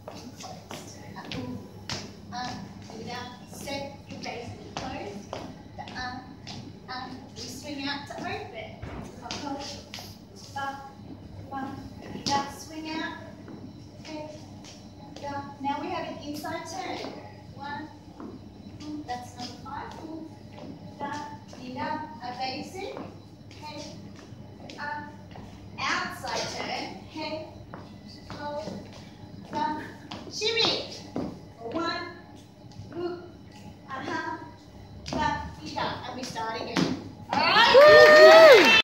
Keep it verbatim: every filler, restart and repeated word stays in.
Up, up, do it out, set, you raise it, close, the up, up, we swing out to open, pop, pop,